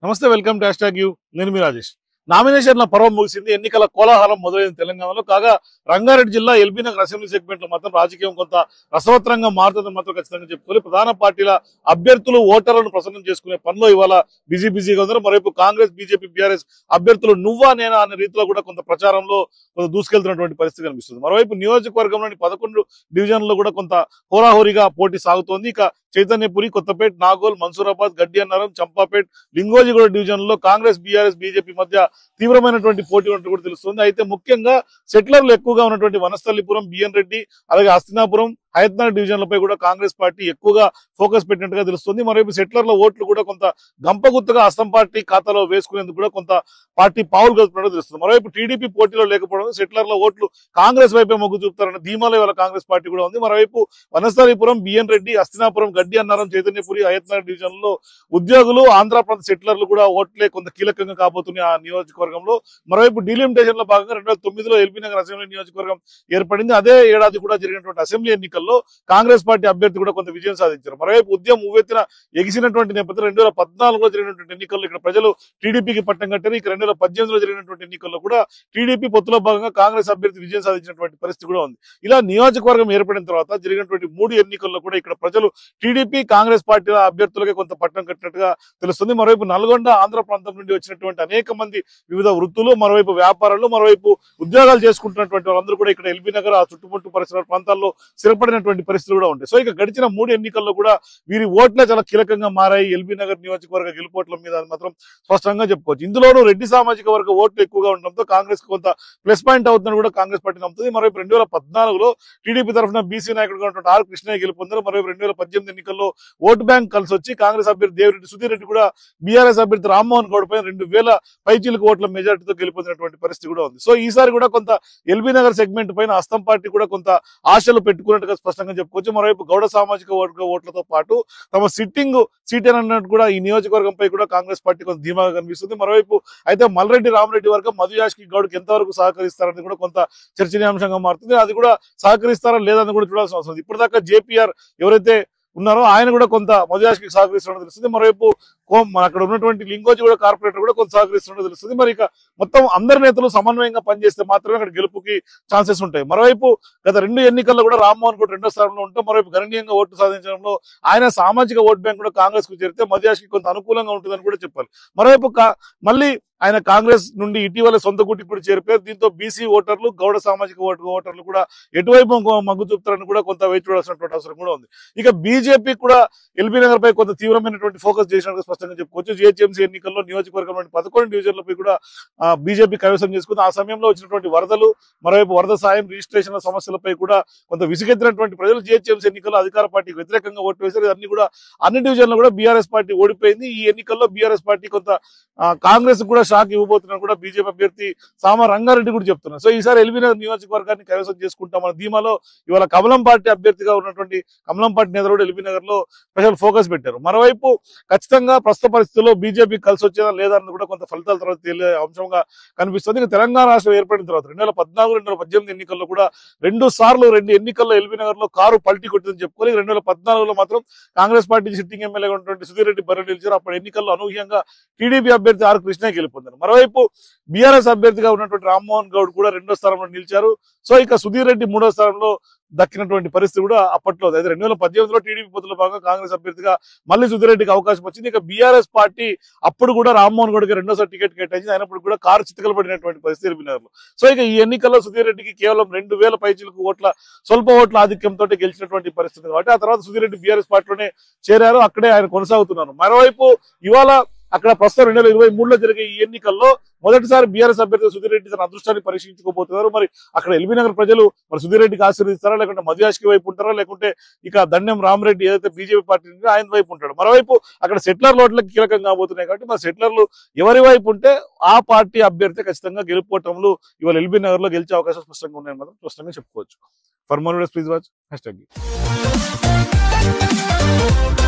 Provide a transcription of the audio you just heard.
నమస్తే, welcome to hashtag U. నేను మీ రాజేష్. నామినేషన్ల పర్వం ముగిసింది. ఎన్నికల కోలాహలం మొదలైంది తెలంగాణలో. కాగా రంగారెడ్డి జిల్లా ఎల్బీ నగర్ అసెంబ్లీ సెగ్మెంట్ లో మాత్రం రాజకీయం కొంత రసవత్రంగా మారుతుందని మాత్రం ఖచ్చితంగా చెప్పుకోవాలి. ప్రధాన పార్టీల అభ్యర్థులు ఓటర్లను ప్రసన్నం చేసుకునే పనిలో ఇవాళ బిజీగా ఉన్నారు. మరోవైపు కాంగ్రెస్, బీజేపీ, బీఆర్ఎస్ అభ్యర్థులు నువ్వా నేనా అనే రీతిలో కూడా కొంత ప్రచారంలో కొంత దూసుకెళ్తున్నటువంటి పరిస్థితి కనిపిస్తుంది. మరోవైపు నియోజకవర్గంలోని 11 డివిజన్లలో కూడా కొంత హోరాహోరీగా పోటీ సాగుతోంది. ఇక చైతన్యపురి, కొత్తపేట్, నాగోల్, మన్సూరాబాద్, గడ్డి అన్నారం, చంపాపేట్, లింగోజిగూడ డివిజన్లలో కాంగ్రెస్, బీఆర్ఎస్, బీజేపీ మధ్య తీవ్రమైనటువంటి పోటీ ఉన్నట్టు కూడా తెలుస్తుంది. అయితే ముఖ్యంగా సెటిలర్లు ఎక్కువగా ఉన్నటువంటి వనస్థలిపురం, బిఎన్ రెడ్డి, అలాగే హస్తినాపురం, హయత్నగర్ డివిజన్లపై కూడా కాంగ్రెస్ పార్టీ ఎక్కువగా ఫోకస్ పెట్టినట్టుగా తెలుస్తుంది. మరోవైపు సెటిలర్ల ఓట్లు కూడా కొంత గంపగుత్తగా అస్సాం పార్టీ ఖాతాలో వేసుకునేందుకు కూడా కొంత పార్టీ పావులు కలుపుతున్నట్టు తెలుస్తుంది. మరోవైపు టీడీపీ పోటీలో లేకపోవడం సెటిలర్ల ఓట్లు కాంగ్రెస్ వైపే మొగ్గు చూపుతారన్న ధీమాలో ఇవాళ కాంగ్రెస్ పార్టీ కూడా ఉంది. మరోవైపు వనస్థలిపురం, బిఎన్ రెడ్డి, హస్తినాపురం, గడ్డి అన్నారం, చైతన్యపురి, హయత్నగర్ డివిజన్లలో ఉద్యోగులు, ఆంధ్రప్రదేశ్ సెటిలర్లు కూడా ఓట్లే కొంత కీలకంగా కాబోతున్నాయి ఆ నియోజకవర్గంలో. మరోవైపు డీలిమిటేషన్ లో భాగంగా 2009లో ఎల్బీ నగర్ అసెంబ్లీ నియోజకవర్గం ఏర్పడింది. అదే ఏడాది కూడా జరిగినటువంటి అసెంబ్లీ ఎన్నికల్లో కాంగ్రెస్ పార్టీ అభ్యర్థి కూడా కొంత విజయం సాధించారు. మరోవైపు ఉద్యమం ఉవ్వెత్తిన ఎగిసినటువంటి నేపథ్యంలో 2014లో జరిగినటువంటి ఎన్నికల్లో ఇక్కడ ప్రజలు టీడీపీకి పట్టం కట్టారు. ఇక 2018లో జరిగినటువంటి ఎన్నికల్లో కూడా టీడీపీ పొత్తులో భాగంగా కాంగ్రెస్ అభ్యర్థి విజయం సాధించినటువంటి పరిస్థితి కూడా ఉంది. ఇలా నియోజకవర్గం ఏర్పడిన తర్వాత జరిగినటువంటి 3 ఎన్నికల్లో కూడా ఇక్కడ ప్రజలు టీడీపీ, కాంగ్రెస్ పార్టీల అభ్యర్థులకే కొంత పట్టం కట్టినట్టుగా తెలుస్తుంది. మరోవైపు నల్గొండ, ఆంధ్ర ప్రాంతం నుండి వచ్చినటువంటి అనేక మంది వివిధ వృత్తులు, మరోవైపు వ్యాపారాలు, మరోవైపు ఉద్యోగాలు చేసుకుంటున్నటువంటి వాళ్ళందరూ కూడా ఇక్కడ ఎల్బీ నగర్, ఆ చుట్టుముట్టు పరిసర ప్రాంతాల్లో స్థిరపడినటువంటి పరిస్థితులు కూడా ఉంటాయి. సో ఇక గడిచిన 3 ఎన్నికల్లో కూడా వీరి ఓట్లే చాలా కీలకంగా మారాయి ఎల్బీ నగర్ నియోజకవర్గ గెలుపోట్ల మీద అని మాత్రం స్పష్టంగా చెప్పుకోవచ్చు. ఇందులోనూ రెడ్డి సామాజిక వర్గ ఓట్లు ఎక్కువగా ఉండడంతో కాంగ్రెస్ కొంత ప్లస్ పాయింట్ అవుతుందని కూడా కాంగ్రెస్ పార్టీ నమ్ముతుంది. మరోవైపు 2014లో టీడీపీ తరఫున బీసీ నాయకుడుగా ఉన్నటువంటి ఆర్ కృష్ణయ్య గెలుపొందారు. మరోవైపు 2018 ఎన్నికల్లో ఓటు బ్యాంక్ కలిసి వచ్చి కాంగ్రెస్ అభ్యర్థి దేవిరెడ్డి సుధీర్ రెడ్డి కూడా బీఆర్ఎస్ అభ్యర్థి రామ్మోహన్ గౌడ్ పైన 2000 పైచీలకు ఓట్ల మెజార్టీతో గెలుపొందినటువంటి పరిస్థితి కూడా ఉంది. సో ఈసారి కూడా కొంత ఎల్బీ నగర్ సెగ్మెంట్ పైన అస్సాం పార్టీ కూడా కొంత ఆశలు పెట్టుకున్నట్టుగా స్పష్టంగా చెప్పుకోవచ్చు. మరోవైపు గౌడ సామాజిక వర్గ ఓట్లతో పాటు తమ సిట్టింగ్ సీట్ అన్నట్టు కూడా ఈ నియోజకవర్గంపై కూడా కాంగ్రెస్ పార్టీ కొంత ధీమాగా కనిపిస్తుంది. మరోవైపు అయితే మల్రెడ్డి రామరెడ్డి వర్గం మధు యాష్కి గౌడ్కి ఎంతవరకు సహకరిస్తారని కూడా కొంత చర్చనీయాంశంగా మారుతుంది. అది కూడా సహకరిస్తారా లేదని కూడా చూడాల్సిన అవసరం ఉంది. ఇప్పటిదాకా జేపీఆర్ ఎవరైతే ఉన్నారో ఆయన కూడా కొంత మధుయాష్కి సహకరిస్తున్నట్టు తెలుస్తుంది. మరోవైపు అక్కడ ఉన్నటువంటి లింగోజీ కూడా కార్పొరేటర్ కూడా కొంత సహకరిస్తున్నట్టు తెలుస్తుంది. మరి ఇక మొత్తం అందరి నేతలు సమన్వయంగా పనిచేస్తే మాత్రమే అక్కడ గెలుపుకి ఛాన్సెస్ ఉంటాయి. మరోవైపు గత 2 ఎన్నికల్లో కూడా రామ్మోహన్ కూడా 2వ స్థానంలో ఉంటాం. మరోవైపు గణనీయంగా ఓటు సాధించడంలో ఆయన సామాజిక ఓట్ బ్యాంక్ కూడా కాంగ్రెస్ కు చేరితే మధుయాష్కి కొంత అనుకూలంగా ఉంటుందని కూడా చెప్పాలి. మరోవైపు మళ్ళీ ఆయన కాంగ్రెస్ నుండి ఇటీవల సొంత గుటికి కూడా చేరిపోయారు. దీంతో బీసీ ఓటర్లు, గౌడ సామాజిక ఓటర్లు కూడా ఎటువైపు మగ్గు చూపుతారని కూడా కొంత వేచి చూడాల్సినటువంటి అవసరం కూడా ఉంది. ఇక బీజేపీ కూడా ఎల్బీ నగర్ పై కొంత తీవ్రమైనటువంటి ఫోకస్ చేసినట్టు స్పష్టంగా చెప్పుకోవచ్చు. జిహెచ్ఎంసీ ఎన్నికల్లో నియోజకవర్గంలోని 11 డివిజన్లపై కూడా బీజేపీ కైవసం చేసుకుంది. ఆ సమయంలో వచ్చినటువంటి వరదలు, మరోవైపు వరద సాయం, రిజిస్ట్రేషన్ల సమస్యలపై కూడా కొంత విసిగెత్తినటువంటి ప్రజలు జిహెచ్ఎంసీ ఎన్నికల్లో అధికార పార్టీకి వ్యతిరేకంగా ఓటు వేశారు. అన్ని కూడా అన్ని డివిజన్లు కూడా బీఆర్ఎస్ పార్టీ ఓడిపోయింది. ఈ ఎన్నికల్లో బీఆర్ఎస్ పార్టీ కొంత కాంగ్రెస్ కూడా షాక్ ఇవ్వబోతున్నారు కూడా బీజేపీ అభ్యర్థి సామ రంగారెడ్డి కూడా చెప్తున్నారు. సో ఈసారి ఎల్బీ నగర్ నియోజకవర్గాన్ని కైవసం చేసుకుంటామన్న ధీమాలో ఇవాళ కమలం పార్టీ అభ్యర్థిగా ఉన్నటువంటి కమలం పార్టీ నేతలు కూడా ఎల్బీ నగర్ లో స్పెషల్ ఫోకస్ పెట్టారు. మరోవైపు ఖచ్చితంగా ప్రస్తుత పరిస్థితుల్లో బీజేపీ కలిసి వచ్చేదా లేదా అన్నది కూడా కొంత ఫలితాల తర్వాత తెలియ అంశంగా కనిపిస్తుంది. ఇక తెలంగాణ రాష్ట్రం ఏర్పడిన తర్వాత 2014, 2018 ఎన్నికల్లో కూడా 2 సార్లు 2 ఎన్నికల్లో ఎల్బీ నగర్ లో కారు పల్టీ కొట్టిందని చెప్పుకోవాలి. 2014లో మాత్రం కాంగ్రెస్ పార్టీ సిట్టింగ్ ఎమ్మెల్యేగా ఉన్నటువంటి సుధీర్ రెడ్డి బర్రె నిలిచారు. అప్పుడు ఎన్నికల్లో అనూహ్యంగా టీడీపీ అభ్యర్థి ఆర్ కృష్ణ గెలుపొందారు. మరోవైపు బీఆర్ఎస్ అభ్యర్థిగా ఉన్నటువంటి రామ్మోహన్ గౌడ్ కూడా 2వ స్థానంలో నిలిచారు. సో ఇక సుధీర్ రెడ్డి 3వ స్థానంలో దక్కినటువంటి పరిస్థితి కూడా అప్పట్లో. అయితే 2018లో టీడీపీ పొత్తులో భాగంగా కాంగ్రెస్ అభ్యర్థిగా మళ్ళీ సుధీర్ రెడ్డికి అవకాశం వచ్చింది. ఇక బీఆర్ఎస్ పార్టీ అప్పుడు కూడా రామ్మోహన్ గౌడ్కి 2వసారి టికెట్ కేటాయించింది. అయినప్పుడు కూడా కారు చితకలు పడినటువంటి పరిస్థితి ఎల్బీ నగర్ లో. సో ఇక ఈ ఎన్నికల్లో సుధీర్ రెడ్డికి కేవలం 2000 పైచీలకు స్వల్ప ఓట్ల ఆధిక్యంతో గెలిచినటువంటి పరిస్థితి కాబట్టి ఆ తర్వాత సుధీర్ రెడ్డి బీఆర్ఎస్ పార్టీలోనే చేరారు. అక్కడే ఆయన కొనసాగుతున్నారు. మరోవైపు ఇవాళ అక్కడ ప్రస్తుతం 2023లో జరిగే ఈ ఎన్నికల్లో మొదటిసారి బీఆర్ఎస్ అభ్యర్థి సుధీర్ రెడ్డి తన అదృష్టాన్ని పరీక్షించుకోబోతున్నారు. మరి అక్కడ ఎల్బీ నగర్ ప్రజలు మరి సుధీర్ రెడ్డికి ఆశీర్వదిస్తారా, లేకుంటే మధుయాష్కి వైపు ఉంటారా, లేకుంటే ఇక దండెం రామరెడ్డి ఏదైతే బీజేపీ పార్టీ ఆయన వైపు ఉంటాడు. మరోవైపు అక్కడ సెటిలర్ ఓట్లకి కీలకం కాబోతున్నాయి కాబట్టి మరి సెటిలర్లు ఎవరి వైపు ఉంటే ఆ పార్టీ అభ్యర్థి ఖచ్చితంగా గెలుపోవటంలో ఇవాళ ఎల్బీ నగర్ లో గెలిచే అవకాశం స్పష్టంగా ఉన్నాయని మాత్రం స్పష్టంగా చెప్పుకోవచ్చు. For more videos please watch hash tag.